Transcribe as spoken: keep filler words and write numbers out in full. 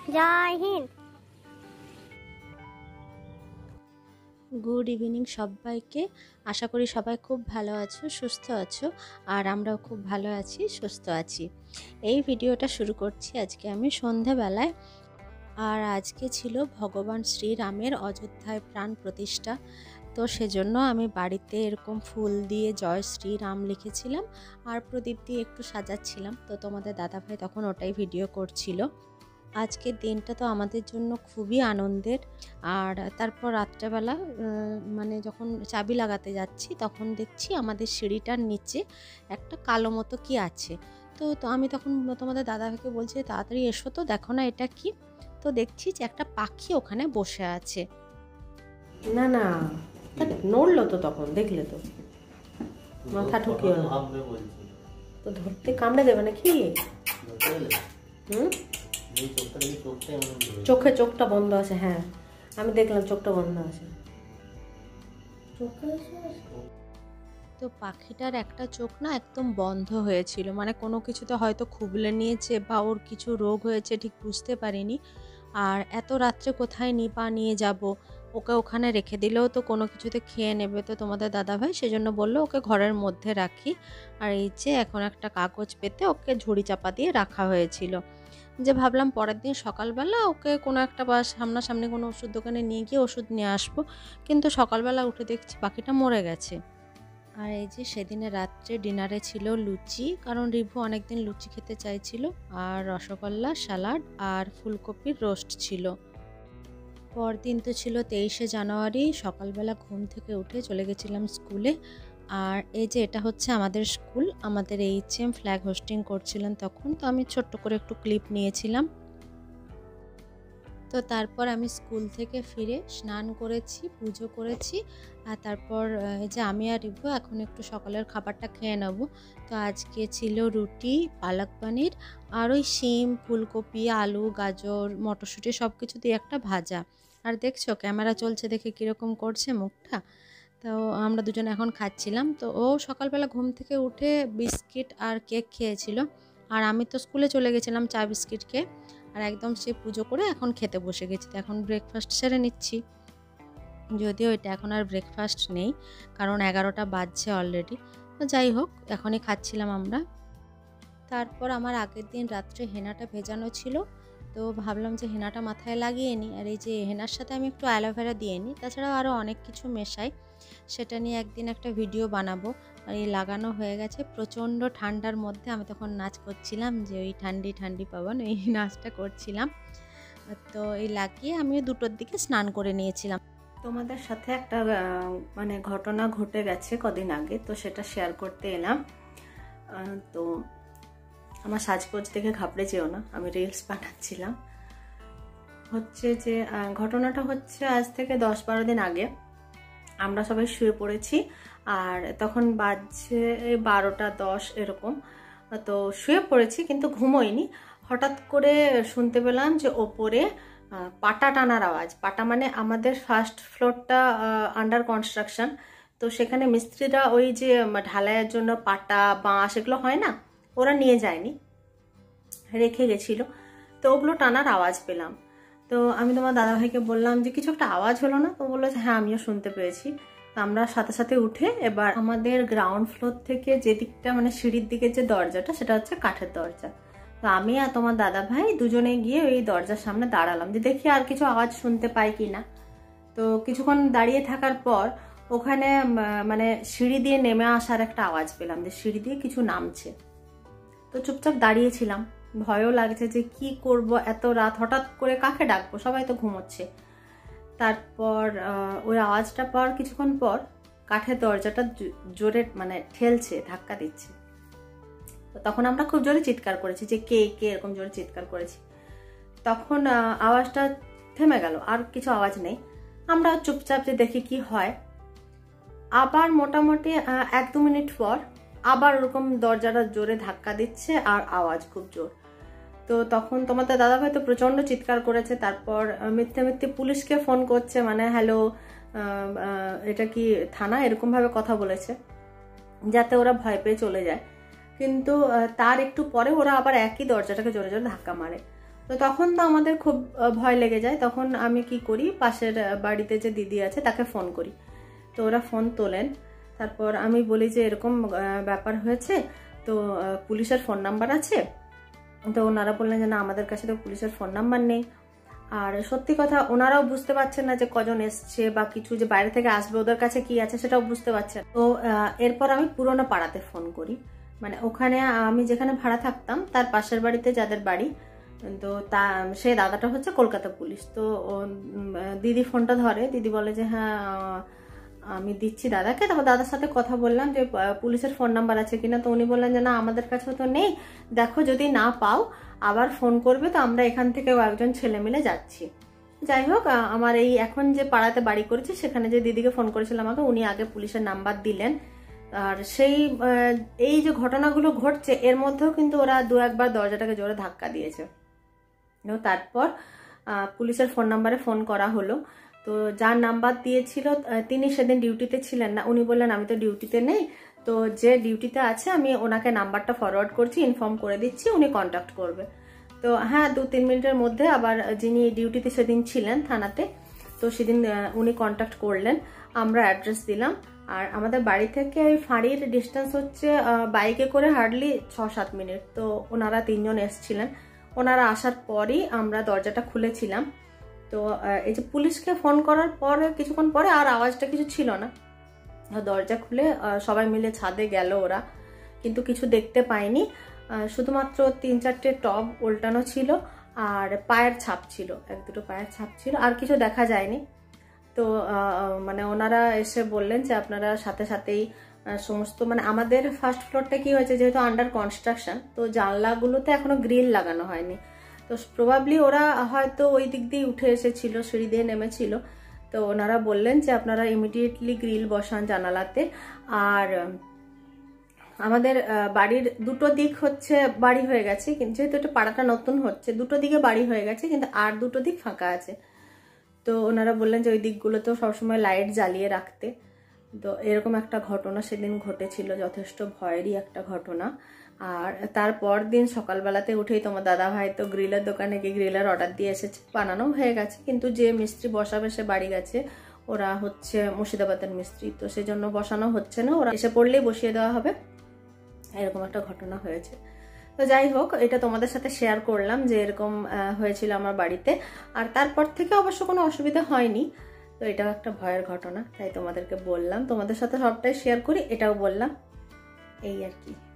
জয় Hind. Good evening সবাইকে। আশা করি সবাই খুব ভালো আছো, সুস্থ আছো, আর আমরাও খুব ভালো আছি, সুস্থ আছি। এই ভিডিওটা শুরু করছি আজকে আমি সন্ধ্যাবেলায়। আর আজকে ছিল ভগবান শ্রীরামের অযোধ্যায় প্রাণ প্রতিষ্ঠা। তো সেজন্য আমি বাড়িতে এরকম ফুল দিয়ে জয় শ্রীরাম লিখেছিলাম আর প্রদীপ দিয়ে একটু সাজাচ্ছিলাম। তো তোমাদের দাদাভাই তখন ওটাই ভিডিও করছিল। আজকের দিনটা তো আমাদের জন্য খুবই আনন্দের। আর তারপর রাত্রেবেলা মানে যখন চাবি লাগাতে যাচ্ছি তখন দেখছি আমাদের সিঁড়িটার নিচে একটা কালো মতো কি আছে। তো তো আমি তখন তোমাদের দাদাভাইকে বলছি তাড়াতাড়ি এসো তো, দেখো না এটা কি। তো দেখছি যে একটা পাখি ওখানে বসে আছে। না না নড়লো তো, তখন দেখলে তো মাথা ঠুকিয়ে তো ধরতে কামড়ে দেবে নাকি? হুম, চোখে চোখটা বন্ধ আছে। হ্যাঁ আমি দেখলাম চোখটা বন্ধ আছে। তো পাখিটার একটা চোখ না একদম বন্ধ হয়েছিল, মানে কোনো কিছুতে হয়তো খুবলে নিয়েছে বা ওর কিছু রোগ হয়েছে ঠিক বুঝতে পারিনি। আর এত রাত্রে কোথায় নিপা নিয়ে যাব, ওকে ওখানে রেখে দিলেও তো কোনো কিছুতে খেয়ে নেবে। তো তোমাদের দাদাভাই সেজন্য বললো ওকে ঘরের মধ্যে রাখি। আর এই যে এখন একটা কাগজ পেতে ওকে ঝুড়ি চাপা দিয়ে রাখা হয়েছিল, যে ভাবলাম পরের দিন সকালবেলা ওকে কোনো একটা বা সামনাসামনি কোনো ওষুধ দোকানে নিয়ে গিয়ে ওষুধ নিয়ে আসবো। কিন্তু সকালবেলা উঠে দেখছি পাখিটা মরে গেছে। আর এই যে সেদিনে রাত্রে ডিনারে ছিল লুচি, কারণ রিভু অনেকদিন লুচি খেতে চাইছিল, আর রসগোল্লা, স্যালাড আর ফুলকপির রোস্ট ছিল। পরদিন তো ছিল তেইশে জানুয়ারি। সকালবেলা ঘুম থেকে উঠে চলে গেছিলাম স্কুলে। আর এই যে এটা হচ্ছে আমাদের স্কুল, আমাদের এইচ এম ফ্ল্যাগ হোস্টিং করছিলেন তখন। তো আমি ছোট্ট করে একটু ক্লিপ নিয়েছিলাম। তো তারপর আমি স্কুল থেকে ফিরে স্নান করেছি, পুজো করেছি, আর তারপর এই যে আমি আর রিভু এখন একটু সকালের খাবারটা খেয়ে নেব। তো আজকে ছিল রুটি, পালক পনির, আর ওই শিম, ফুলকপি, আলু, গাজর, মটরশুঁটি সব কিছু দিয়ে একটা ভাজা। আর দেখছো ক্যামেরা চলছে দেখে কীরকম করছে মুখটা। তো আমরা দুজনে এখন খাচ্ছিলাম। তো ও সকালবেলা ঘুম থেকে উঠে বিস্কিট আর কেক খেয়েছিল, আর আমি তো স্কুলে চলে গেছিলাম চা বিস্কিট খেয়ে। আর একদম সে পুজো করে এখন খেতে বসে গেছি। তো এখন ব্রেকফাস্ট সেরে নিচ্ছি, যদিও এটা এখন আর ব্রেকফাস্ট নেই কারণ এগারোটা বাজছে অলরেডি। তো যাই হোক এখনই খাচ্ছিলাম আমরা। তারপর আমার আগের দিন রাত্রে হেনাটা ভেজানো ছিল, তো ভাবলাম যে হেনাটা মাথায় লাগিয়ে নিই। আর এই যে হেনার সাথে আমি একটু অ্যালোভেরা দিয়ে নিই, তাছাড়াও আরও অনেক কিছু মেশাই, সেটা নিয়ে একদিন একটা ভিডিও বানাবো। আর এই লাগানো হয়ে গেছে। প্রচণ্ড ঠান্ডার মধ্যে আমি তখন নাচ করছিলাম, যে ওই ঠান্ডি ঠান্ডি পাবন, এই নাচটা করছিলাম। তো এই লাগিয়ে আমি দুটোর দিকে স্নান করে নিয়েছিলাম। তোমাদের সাথে একটা মানে ঘটনা ঘটে গেছে কদিন আগে, তো সেটা শেয়ার করতে এলাম। তো আমার সাজগোজ দেখে ঘাবড়ে যেও না, আমি রিলস বানাচ্ছিলাম। হচ্ছে যে ঘটনাটা হচ্ছে আজ থেকে দশ বারো দিন আগে। আমরা সবাই শুয়ে পড়েছি, আর তখন বাজছে বারোটা দশ এরকম। তো শুয়ে পড়েছি কিন্তু ঘুমোইনি। হঠাৎ করে শুনতে পেলাম যে ওপরে পাটা টানার আওয়াজ। পাটা মানে আমাদের ফার্স্ট ফ্লোরটা আন্ডার কনস্ট্রাকশন, তো সেখানে মিস্ত্রিরা ওই যে ঢালাইয়ের জন্য পাটা, বাঁশ এগুলো হয় না, ওরা নিয়ে যায়নি, রেখে গেছিলো। তো ওগুলো টানার আওয়াজ পেলাম। তো আমি তোমার দাদাভাইকে বললাম যে কিছু একটা আওয়াজ হলো না? তো বললো যে হ্যাঁ আমিও শুনতে পেয়েছি। আমরা সাথে সাথে উঠে এবার আমাদের গ্রাউন্ড ফ্লোর থেকে যে দিকটা মানে সিঁড়ির দিকে যে দরজাটা, সেটা হচ্ছে কাঠের দরজা। তো আমি আর তোমার দাদাভাই দুজনে গিয়ে ওই দরজার সামনে দাঁড়ালাম, যে দেখি আর কিছু আওয়াজ শুনতে পাই কি না। তো কিছুক্ষণ দাঁড়িয়ে থাকার পর ওখানে মানে সিঁড়ি দিয়ে নেমে আসার একটা আওয়াজ পেলাম, যে সিঁড়ি দিয়ে কিছু নামছে। তো চুপচাপ দাঁড়িয়েছিলাম, ভয়ও লাগছে যে কি করব এত রাত, হঠাৎ করে কাকে ডাকবো, সবাই তো ঘুমোচ্ছে। তারপর ওই আওয়াজটা পাওয়ার কিছুক্ষণ পর কাঠের দরজাটা জোরে মানে ঠেলছে, ধাক্কা দিচ্ছে। তো তখন আমরা খুব জোরে চিৎকার করেছি যে কে কে, এরকম জোরে চিৎকার করেছি। তখন আওয়াজটা থেমে গেল, আর কিছু আওয়াজ নেই। আমরা চুপচাপ যে দেখি কি হয়। আবার মোটামুটি এক দু মিনিট পর আবার ওরকম দরজাটা জোরে ধাক্কা দিচ্ছে আর আওয়াজ খুব জোর। তো তখন তোমাদের দাদাভাই তো প্রচন্ড চিৎকার করেছে। তারপর মিথ্যে মিথ্যে পুলিশকে ফোন করছে, মানে হ্যালো এটা কি থানা, এরকম ভাবে কথা বলেছে যাতে ওরা ভয় পেয়ে চলে যায়। কিন্তু তার একটু পরে ওরা আবার একই দরজাটাকে জোরে জোরে ধাক্কা মারে। তো তখন তো আমাদের খুব ভয় লেগে যায়। তখন আমি কি করি, পাশের বাড়িতে যে দিদি আছে তাকে ফোন করি। তো ওরা ফোন তোলেন। তারপর আমি বলি যে এরকম ব্যাপার হয়েছে, তো পুলিশের ফোন নাম্বার আছে? তো ওনারা বললেন যে না, আমাদের কাছে তো পুলিশের ফোন নাম্বার নেই। আর সত্যি কথা, ওনারাও বুঝতে পারছেন না যে কজন এসছে বা কিছু, যে বাইরে থেকে আসবে ওদের কাছে কি আছে সেটাও বুঝতে পারছেন। তো এরপর আমি পুরোনো পাড়াতে ফোন করি, মানে ওখানে আমি যেখানে ভাড়া থাকতাম তার পাশের বাড়িতে যাদের বাড়ি, তো তা সেই দাদাটা হচ্ছে কলকাতা পুলিশ। তো দিদি ফোনটা ধরে, দিদি বলে যে হ্যাঁ আমি দিচ্ছি দাদাকে। তারপর দাদার সাথে কথা বললাম যে পুলিশের ফোন নাম্বার আছে কিনা। তো উনি বললেন যে না, আমাদের কাছেও তো নেই, দেখো যদি না পাও আবার ফোন করবে, তো আমরা এখান থেকেও একজন ছেলে মিলে যাচ্ছি। যাই হোক, আমার এই এখন যে পাড়াতে বাড়ি করেছি সেখানে যে দিদিকে ফোন করেছিলাম আমাকে, উনি আগে পুলিশের নাম্বার দিলেন। আর সেই এই যে ঘটনাগুলো ঘটছে এর মধ্যেও কিন্তু ওরা দু একবার দরজাটাকে জোরে ধাক্কা দিয়েছে। তারপর পুলিশের ফোন নাম্বারে ফোন করা হলো। তো যার নাম্বার দিয়েছিল তিনি সেদিন ডিউটিতে ছিলেন না। উনি বললেন আমি তো ডিউটিতে নেই, তো যে ডিউটিতে আছে আমি ওনাকে নাম্বারটা ফরওয়ার্ড করছি, ইনফর্ম করে দিচ্ছি, উনি কন্ট্যাক্ট করবে। তো হ্যাঁ, দু তিন মিনিটের মধ্যে আবার যিনি ডিউটিতে সেদিন ছিলেন থানাতে, তো সেদিন উনি কন্ট্যাক্ট করলেন। আমরা অ্যাড্রেস দিলাম। আর আমাদের বাড়ি থেকে ওই ফাঁড়ির ডিস্টেন্স হচ্ছে বাইকে করে হার্ডলি ছ সাত মিনিট। তো ওনারা তিনজন এসছিলেন। ওনারা আসার পরই আমরা দরজাটা খুলেছিলাম। তো এই যে পুলিশকে ফোন করার পর কিছুক্ষণ পরে আর আওয়াজটা কিছু ছিল না। দরজা খুলে সবাই মিলে ছাদে গেল ওরা, কিন্তু কিছু দেখতে পায়নি। শুধুমাত্র তিন চারটে টব উল্টানো ছিল আর পায়ের ছাপ ছিল, এক দুটো পায়ের ছাপ ছিল, আর কিছু দেখা যায়নি। তো মানে ওনারা এসে বললেন যে আপনারা সাথে সাথেই সমস্ত, মানে আমাদের ফার্স্ট ফ্লোরটা কি হয়েছে যেহেতু আন্ডার কনস্ট্রাকশন, তো জানলাগুলোতে এখনো গ্রিল লাগানো হয়নি। তো প্রবাবলি ওরা হয়তো ওই দিক দিয়ে উঠে এসেছিল, সিঁড়ি দিয়ে নেমেছিল। তো ওনারা বললেন যে আপনারা ইমিডিয়েটলি গ্রিল বসান জানালাতে। আর আমাদের বাড়ির দুটো দিক হচ্ছে বাড়ি হয়ে গেছে, কিন্তু যেহেতু এটা পাড়াটা নতুন হচ্ছে দুটো দিকে বাড়ি হয়ে গেছে, কিন্তু আর দুটো দিক ফাঁকা আছে। তো ওনারা বললেন যে ওই দিকগুলোতেও সবসময় লাইট জ্বালিয়ে রাখতে। তো এরকম একটা ঘটনা সেদিন ঘটেছিল, যথেষ্ট ভয়েরই একটা ঘটনা। আর তারপর দিন সকালবেলাতে উঠেই তোমার দাদা ভাই তো গ্রিলের দোকানে গিয়ে গ্রিলের অর্ডার দিয়ে এসেছে, বানানো হয়ে গেছে, কিন্তু যে মিস্ত্রি বসাবে সে বাড়ি গেছে, ওরা হচ্ছে মুর্শিদাবাদের মিস্ত্রি, তো সেই জন্য বসানো হচ্ছে না, ওরা এসে পড়লেই বসিয়ে দেওয়া হবে। এরকম একটা ঘটনা হয়েছে। তো যাই হোক, এটা তোমাদের সাথে শেয়ার করলাম যে এরকম হয়েছিল আমার বাড়িতে। আর তারপর থেকে অবশ্য কোনো অসুবিধা হয়নি। তো এটাও একটা ভয়ের ঘটনা, তাই তোমাদেরকে বললাম, তোমাদের সাথে সবটাই শেয়ার করি, এটাও বললাম, এই আর কি।